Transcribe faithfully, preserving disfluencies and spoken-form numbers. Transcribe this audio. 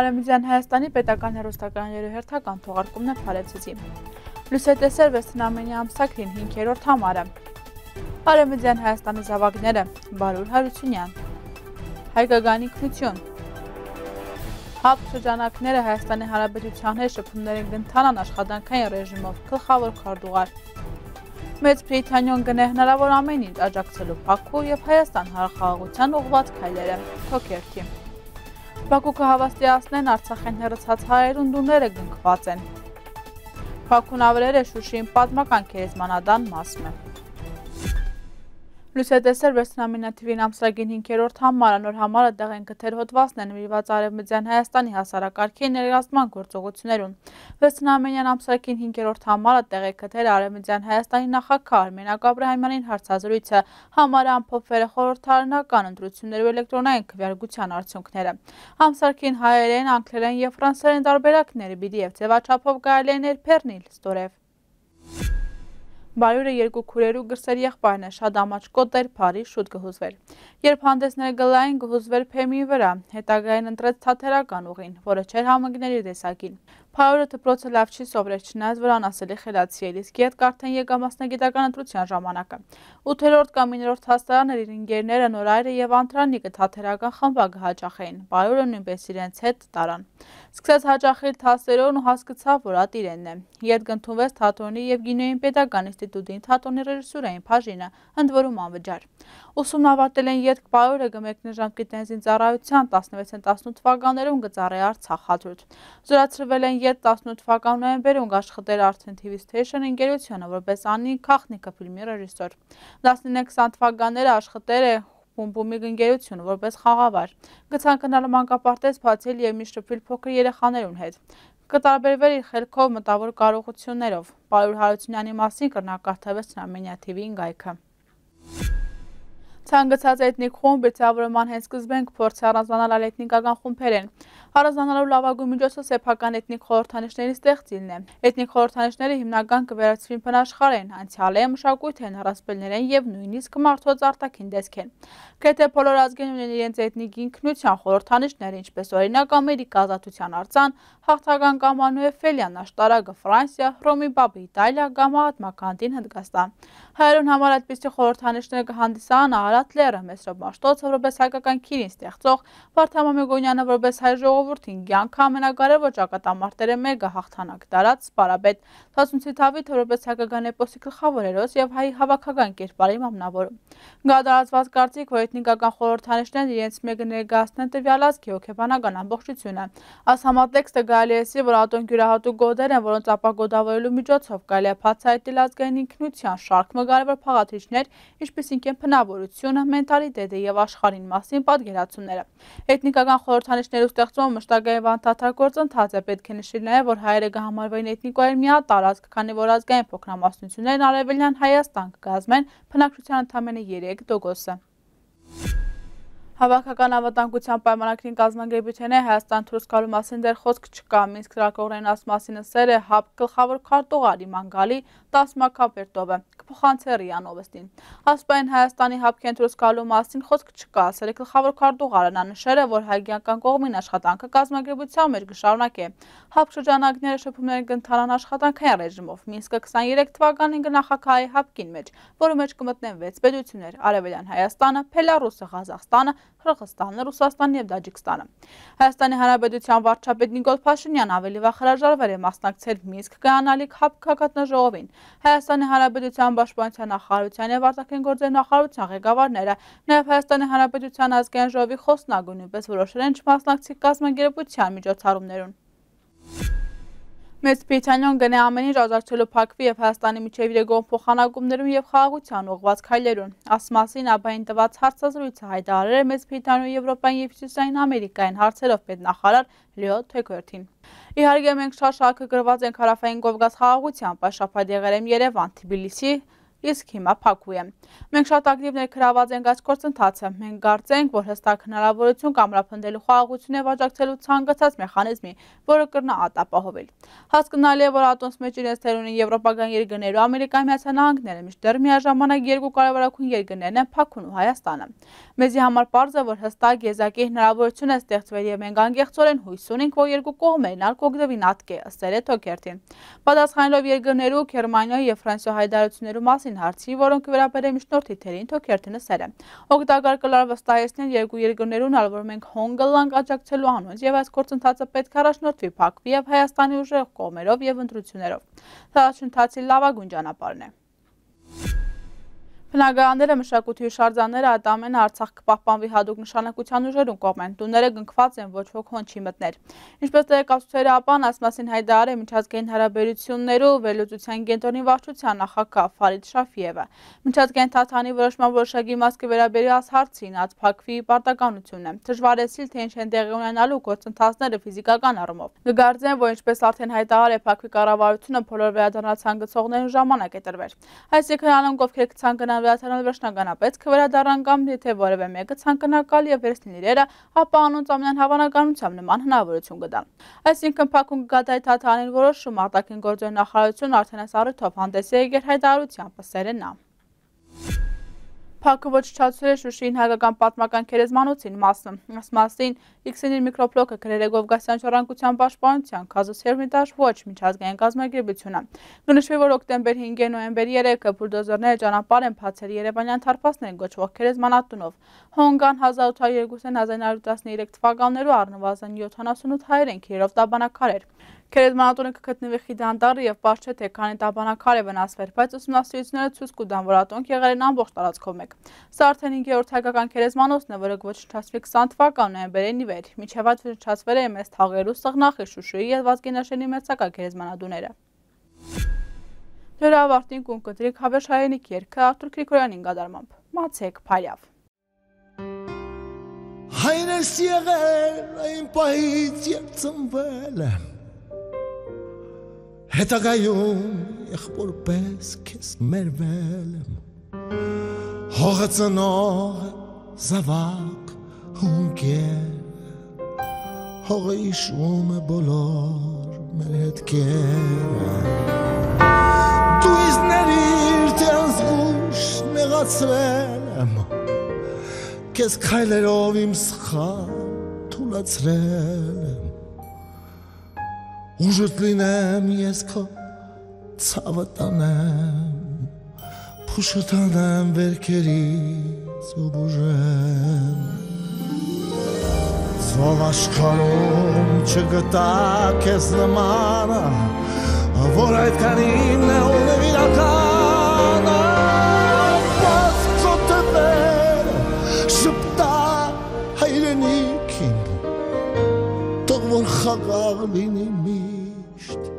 Արևմտյան Հայաստանի պետական հեռուստակայանների հերթական թողարկումն է Փարեզի։ Լուսետեսեր վեցնամենի ամսակրին հինգերորդ համարը։ Արևմտյան Հայաստանի զավակները Բարուր Հարությունյան, Հայկական ինքնություն։ Հապ շրջանակները Հայաստանի Հանրապետության հետ շփումներ են կընթանան աշխատանքային ռեժիմով, գլխավոր քարտուղար։ Մեծ Բրիտանիան գնե հնարավոր ամեն ինչ աջակցելու Բաքու եւ Հայաստան հարախաղաղության ուղղված քայլերը։ Թոքերթի։ Բաքուկը հավաստիացնեն Արցախեն հեռացած հայեր ունդուները գնկված են։ Բաքուն ավերել է Շուշիին պատմական գերեզմանադան մասը։ Լուսետեսեր վեցնամենաթիվին ամսրագին հինգերորդ համարը նոր համարը տեղ են գտել հոդվածն է նվիրված Արևմտյան Հայաստանի հասարակարգի ներկայացման գործողություններուն։ Վեցնամենյան ամսրագին հինգերորդ համարը տեղ է գտել Արևմտյան Հայաստանի նախագահ Արմենակ Աբրահամյանին հարցազրույցը համարը ամփոփվել է խորհրդարանական ընտրություններու էլեկտրոնային քվեարկության արդյունքները։ Ամսրագին հայերեն, անգլերեն եւ ֆրանսերեն տարբերակները պիտի եւ ձևաչափով կարելի է ներբեռնել ստորև։ Բարյուրը երկու քուրերու գրսեր եղբայրն է, շատ ամաչկոտ էր, բարի շուտ գհուզվեր։ Երբ հանդեսները գլային գհուզվեր փեմի վրա, հետագային ընտրեց թաթերական ուղին, որը չէր համընկներ իր տեսակին։ Բարյուրը դպրոցը լավ չի սովրել, չնայած որ անասելի խելացի էր, իսկ ետ կարդեն եկա մասնագիտական ընտրության ժամանակը։ Ութերորդ կամ իններորդ հասարան իր ընկերները Նորայրը եւ Անտրանիկը թաթերական խմբակ հաճախեին, Բարյուրը նույնպես իրենց հետ տարան։ Սկսեց հաճախել թասերոն ու հասկացավ, որ ատ իրենն է։ Ետ կընդունվեց թատրոնի եւ գինոյին պետական ինստիտուտին թատրոնի ռեժիսուրային բաժինը, ընդ որում անվճար։ Ուսումն ավարտել են ետք Բարյուրը գմեկնի ժամկետային զինծառայության տասնվեց տասնութ թվականներում գծառայ Արցախ հատուտ։ Զորացրվել են ետ տասնութ թվական նոյեմբերում աշխատել Արդեն թի վի Station ընկերությունը որպես Անի Քախնիկը ֆիլմի ռեժիսոր։ տասնինը քսան թվականները աշխատել է Բումբումի ընկերությունը որպես խաղավար։ Գցանկնալը մանկապարտեզ բացել եւ մի շփվել փոքր երեխաներուն հետ։ Կտարբերվել իր խելքով մտավոր կարողություններով։ Բարուր Հարությունյանի մասին կրնակարդավեց Նամենյաթիվին գայքը։ Ցանկացած էթնիկ խումբ բերցավորման հենց սկզբենք փորձի առանձնանալ այլ էթնիկական խումբերեն։ Առանձնանալու լավագույն միջոցը սեփական էթնիկ խորհրդանիշների ստեղծելն է։ Էթնիկ խորհրդանիշները հիմնական կվերածվին բնաշխարհային, անցյալ են, մշակույթ են, առասպելներ են եւ նույնիսկ մարդոց արտաքին տեսք են։ Գրեթե բոլոր ազգերն ունեն իրենց էթնիկ ինքնության խորհրդանիշները, ինչպես օրինակ Ամերիկա ազատության արձան, հաղթական կամ Անուեֆելյան աշտարակը Ֆրանսիա, Հռոմի Բաբը Իտալիա, կամ Մահատմա Գանդին Հնդկաստան։ Հայերուն համար այդպիսի խորհրդանիշները կհանդիսանան Արարատ Լերը, Մեսրոպ Մաշտոցը որպես հայկական քիրին ստեղծող, Վարդան Մամեգոնյանը որպես հայ ժողովրդին կյանքը ամենակարևոր ճակատամարտերը մեկը հաղթանակ տարած Սպարաբեդ, Թասունցի Դավիթը որպես հայկական էպոսի գլխավոր հերոս եւ հայ հավաքական կերպարի մամնավորը։ Գադարացված կարծիք, որ էթնիկական խորհրդանիշներն իրենց մեկը ներկայացնեն տվյալ ազգի հոգեբանական ամբողջությունը։ Այս համատեքստը գալի է ասի, որ ատոն յուրահատուկ գոդեր են, որոնց ապագոդավորելու միջոցով կարելի է բացահայտել ազգային ինքնության շարք կարևոր փաղաթիչներ, ինչպիսիք են բնավորությունը, մենտալիտետը եւ աշխարհին մասին պատկերացումները։ Էթնիկական խորհրդանիշների ստեղծումը մշտական վանդաթար գործընթաց է, պետք է նշել նաեւ, որ հայերը կհամարվային էթնիկորեն միատարր ազգ, քանի որ ազգային փոքրամասնություններն Արևելյան Հայաստան կկազմեն բնակչության ընդամենը երեք տոկոսը։ Հավաքական անվտանգության պայմանագրին կազմակերպության է Հայաստան դուրս գալու մասին դեռ խոսք չկա։ Մինսկ լրագրողներին այս մասին ասել է ՀԱՊ գլխավոր քարտուղար Իման Գալի Տասմակապերտովը, կփոխանցի ՌԻԱ Նովոստին։ Ասպայն Հայաստանի ՀԱՊ-կեն դուրս գալու մասին խոսք չկա, ասել է գլխավոր քարտուղարը, նա նշել է, որ հայկական կողմին աշխատանքը կազմակերպության մեջ կշարունակի։ ՀԱՊ շրջանակները շփումներ կընթանան աշխատանքային ռեժիմով։ Մինսկը քսաներեք թվականին կնախագահի ՀԱՊ-կին մեջ, որի մեջ կմտնեն վեց պետություններ՝ Արևելյան Հայաստանը, Բելառուսը, Ղազախստանը, Қырғызստանը, Ռուսաստանը եւ Տաջիկստանը։ Հայաստանի Հանրապետության վարչապետ Նիկոլ Փաշինյանը ավելի վաղ հրաժարվել է մասնակցել Մինսկ կայանալիք ՀԱՊ քաղաքատնաժողովին։ Հայաստանի Հանրապետության Պաշտպանության նախարարության եւ Արտաքին գործերի նախարարության ղեկավարները, նաեւ Հայաստանի Հանրապետության ազգային ժողովի խոսնակը նույնպես որոշել են չմասնակցել կազմակերպության միջոցառումներուն։ Մեծ Բրիտանիան գնե ամեն ինչ աջակցելու Բաքվի եւ Հայաստանի միջև իրական փոխանակումներում եւ խաղաղության ուղղված քայլերուն։ Այս մասին ԱԲՀ-ին տված հարցազրույցը հայտարարել է Մեծ Բրիտանիայի, Եվրոպայի եւ Հյուսիսային Ամերիկային հարցերով պետնախարար Լեո Թեքերթին։ Իհարկե մենք շատ շարքը գրված ենք հարավային Կովկաս խաղաղությամբ, այս շաբաթ եղել եմ Երևան, Թբիլիսի, իսկ հիմա Բաքու է։ Մենք շատ ակտիվ ներգրաված ենք այս գործընթացը։ Մենք կարծենք, որ հստակ հնարավորություն կամրապնդելու խաղաղություն եւ աջակցելու ցանկացած մեխանիզմի, որը կրնա ատ ապահովել։ Հասկանալի է, որ ատոնց մեջ իրենց թեր ունեն եվրոպական երկրները ու Ամերիկայի Միացյալ Նահանգները, մինչդեռ միաժամանակ երկու կարևորագույն երկրներն են Բաքուն ու Հայաստանը։ Մեզի համար պարզ է, որ հստակ եզակի հնարավորություն է ստեղծվել եւ մենք անկեղծորեն հույս ունենք, որ երկու կողմերն արկոգդվի նատկե ըստ Թոքերթին։ Պատասխանելով երկրներու Գերմանիայի եւ Ֆրանսիայի հայտարարություններու մասին հարցի, որոնք վերաբերում միջնորդի թերին Թոքերթը նշել է։ Օգտակար կլար վստահեցնել երկու երկրներուն, որ մենք հոնգլանք աջակցելու անունց եւ այս գործընթացը պետք է առաջնորդվի Բաքվի եւ Հայաստանի ուժեղ կողմերով եւ ընտրություններով։ Դա շնթացի լավագույն ճանապարհն է։ Բնակարանները, մշակույթի շարժանները այդ ամենը Արցախ կպահպանվի հատուկ նշանակության ուժերուն կողմեն, տուները գնքված են, ոչ ոք հոն չի մտներ։ Ինչպես տեղեկացուցել է ԱՊԱ-ն, այս մասին հայտարարել է միջազգային հարաբերություններու վերլուծության կենտրոնի վարչության նախագահ Ֆարիդ Շաֆիևը։ Միջազգային թաթանի որոշման որոշակի մաս կվերաբերի այս հարցին, այդ Բաքվի պարտականությունն է։ Դժվարեցիլ, թե ինչ են տեղի ունենալու գործընթացները ֆիզիկական առումով։ Կգարձեն, որ ինչպես արդեն հայտարարել է Բաքվի կառավարությունը, բոլոր վերադառնալ ցանկացողներուն ժամանակ է տրվել։ Այսինքն անոնք ովքեր կցանկանան վերադառնալ վերջնականապես կվերադառնան կամ եթե որևէ մեկը ցանկանակալ եւ վերցնի իրերը, ապա անոնց ամենայն հավանականությամբ նման հնարավորություն կտան։ Այսինքն Բաքուն կգադայի թաթանին որոշում արտաքին գործերի նախարարությունը արդեն այս առիթով հանդես է եկել հայտարարությամբ, ըստ նա։ Բաքու ոչնչացրել է Շուշիին հայկական պատմական քերեզմանոցին մասը։ Այս մասին X-ին իր միկրոբլոգը գրել է Գովգասյան ժառանգության պաշտպանության Causes Hermitage Watch միջազգային կազմակերպությունը։ Գնշվի, որ օկտեմբեր հինգը նոյեմբեր երեքը բուլդոզերները ճանապարհ են բացել Երևանյան Թարփասներին գոչվող քերեզմանատունով։ Հոնգան հազար ութ հարյուր երկուսին հազար նոր տասներեք թվականներու առնվազն յոթանասունութ հայերեն քիրով տաբանակարեր։ Քերեզմանատունը կգտնվի Խիդանդարի եւ պարզ չէ թե քանի տաբանակար է վնասվել, բայց ուսումնասիրությունները ցույց կտան, որ ատոնք եղել են ամբողջ տարածքով մեկ։ Սա արդեն հինգերորդ հայկական քերեզմանոցն է, որը ոչնչացվի քսան թվական նոյեմբերին ի վեր։ Միջև այդ ոչնչացվել է մեծ թաղերու Սղնախի, Շուշիի եւ Վազգենաշենի մերձակա քերեզմանատուները։ Դրա ավարտին կունկտրիկ հավերժ հայրենիք երգը Արտուր Գրիգորյանի գդարմամբ։ Մացեք Փարյավ։ Հայրս եղել այն պահից երբ ծնվել եմ, հետագայում եղբոր պես քեզ մերվել եմ, հողը ծնողը զավակ հունկեր, հողը իշում է բոլոր մեր հետքերը, դու իզ ներիր թե անզգուշ նեղացրել եմ, քեզ քայլերով իմ սխալ թուլացրել եմ, ուժոտ լինեմ ես քո ցավը տանեմ, փուշը տանեմ վերքերից ու բուժեմ, ծով աշխարհում չգտա քեզ նմանը, որ այդքան իմն է ունեմ իրականը, բաց քո տները շպտա հայրենիքին, թող որ խաղաղ լինի միշտ